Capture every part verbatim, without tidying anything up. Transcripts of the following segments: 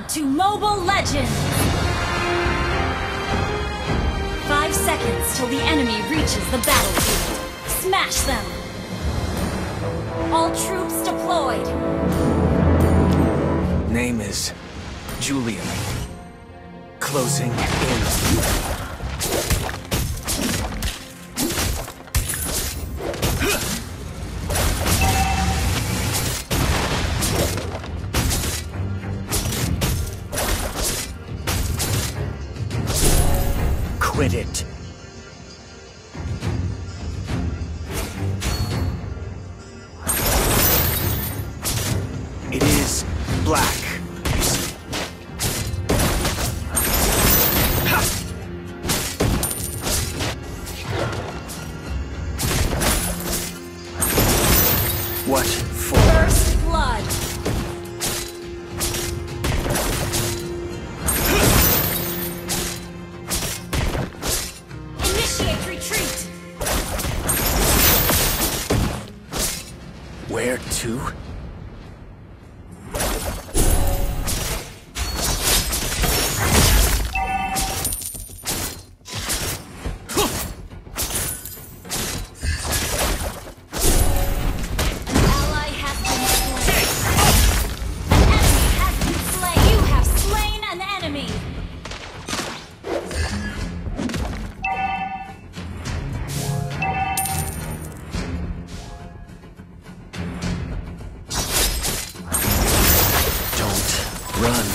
to Mobile Legends! Five seconds till the enemy reaches the battlefield. Smash them! All troops deployed! Name is Julian. Closing in. Quit it. It is black, you see. What for? First blood! Initiate retreat! Where to? Ally has been slain. An enemy has been slain. You have slain an enemy. Don't run.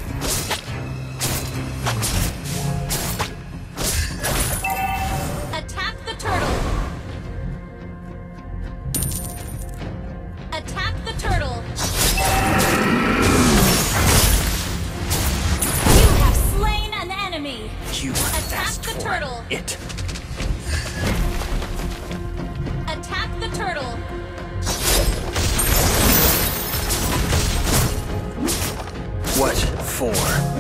Attack the turtle. Attack the turtle. You have slain an enemy. You Attack asked the for turtle. it. Attack the turtle. What for?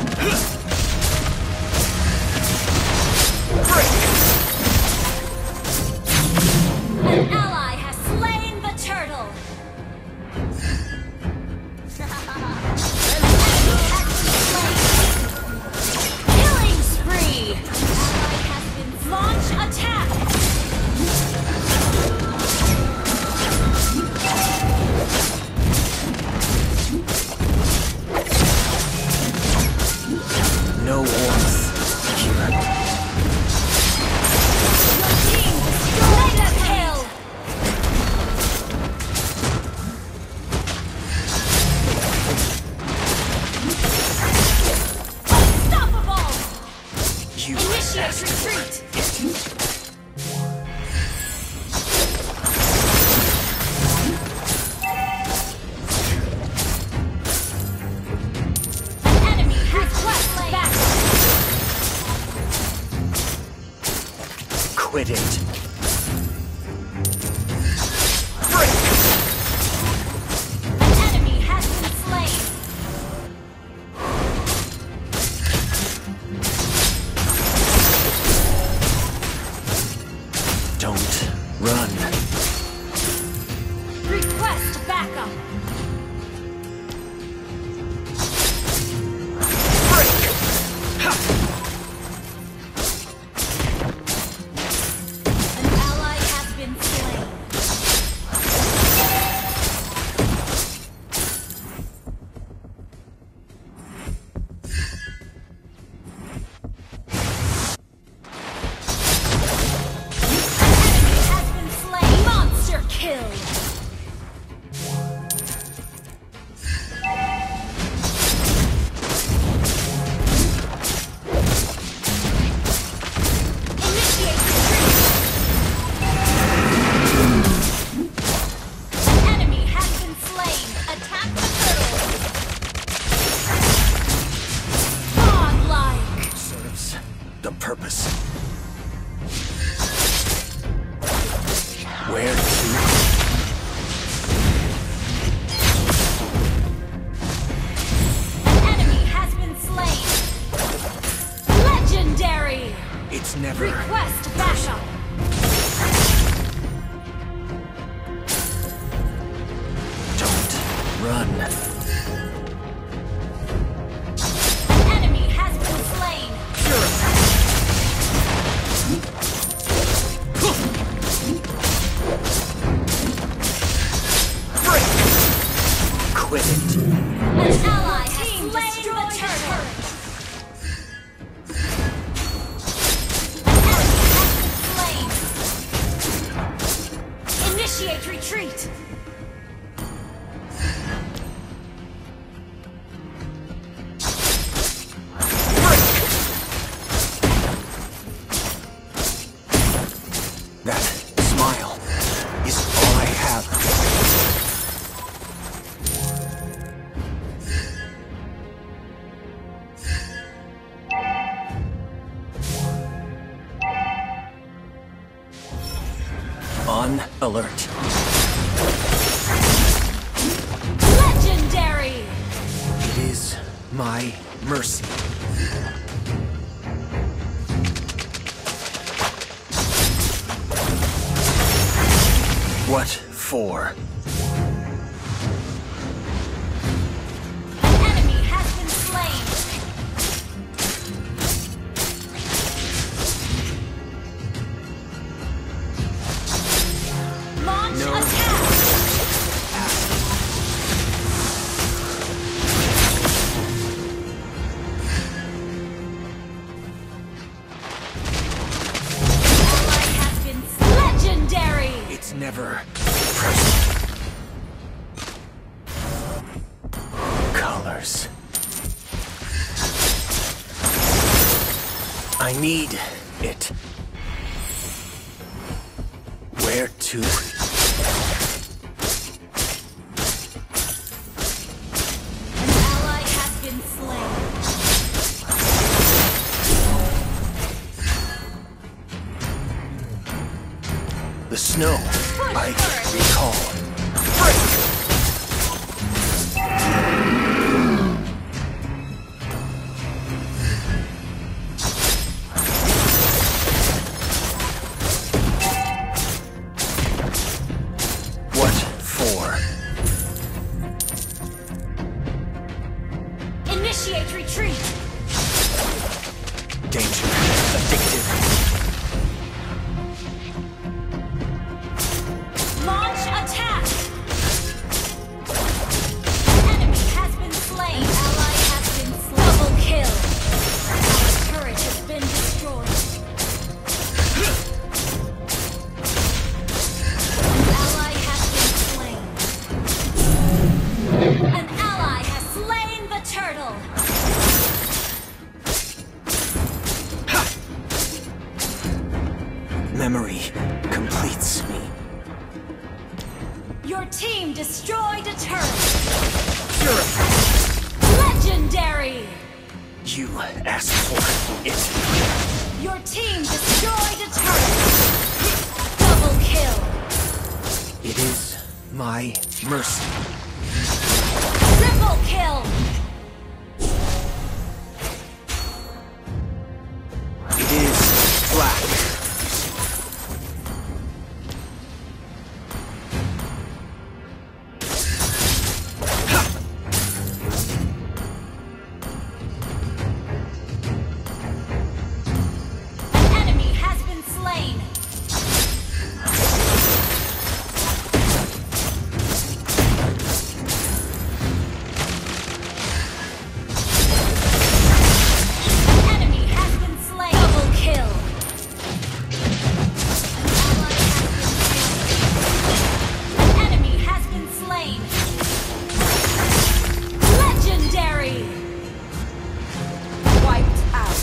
An ally has slain the turtle. An enemy has been slain. Killing spree. Ally has been launch attack. No warmth here. Your team destroyed the kill. Unstoppable. You Initiate asked for retreat. it. An enemy has quest back. Quit it. An enemy has been slain. Don't run. Request backup. An ally has been slain. An enemy has been slain. Monster kill. Initiate retreat. An enemy has been slain. Attack the turtle. Godlike. Serves the purpose. Where to? An enemy has been slain. Legendary. It's never. Request backup. Don't run. On alert. Legendary! It is my mercy. What for? An enemy has been slain. Launch No. attack! Ally has been legendary! It's never personal. Colors. I need it. Where to? An ally has been slain. The snow. I first. recall. What for? Initiate retreat! Danger. Addictive. Launch attack! Enemy has been slain. Ally has been slain. Double kill. Our turret has been destroyed. An ally has been slain. An ally has slain the turtle. Memory completes me. Your team destroyed a turret. Purify. Legendary! You asked for it. Your team destroyed a turret. Double kill. It is my mercy. Triple kill. It is black. An enemy has been slain. An enemy has been slain. Double kill. An ally has been slain. An enemy has been slain. Legendary. Wiped out.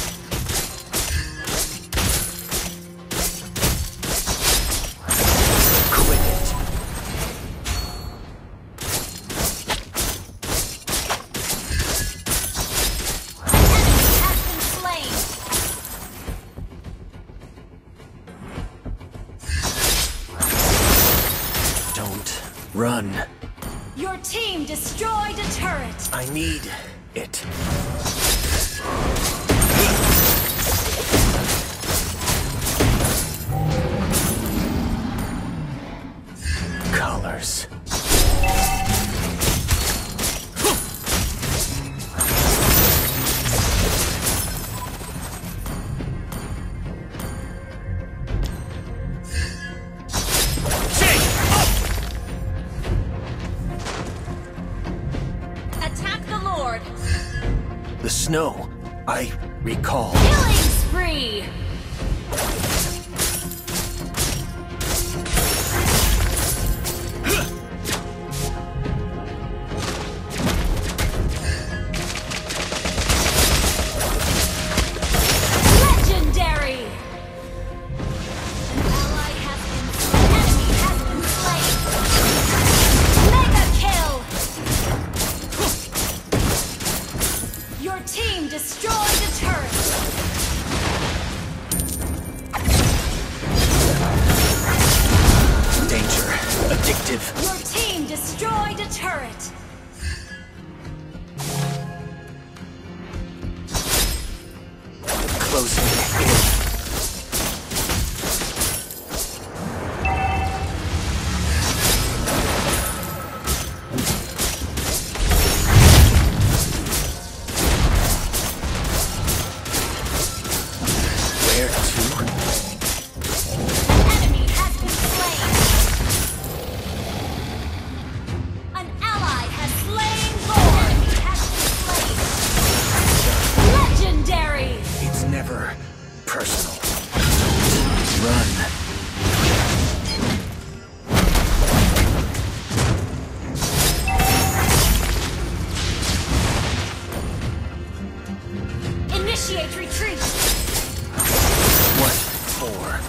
Quit it. Enemy has been slain. Don't run. Your team destroyed a turret. I need it. Colors. Attack the Lord. The snow. I recall. Killing spree. Legendary. An ally has been slain. Enemy has been slain. Mega kill. Your team destroyed a turret. closing in. Where to? An enemy has been slain. An ally has slain Lord. An enemy has been slain. Legendary. It's never personal. Run. Initiate retreat. What for?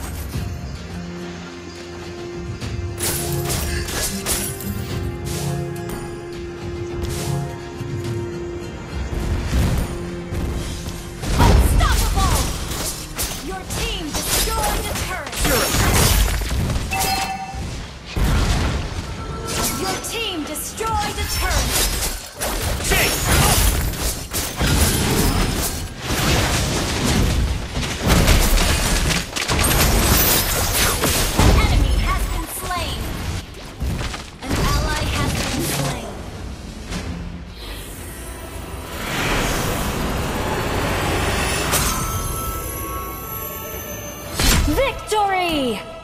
Unstoppable. Your team destroyed the turret. Your team destroyed the turret. An enemy has been slain. An ally has been slain. Victory!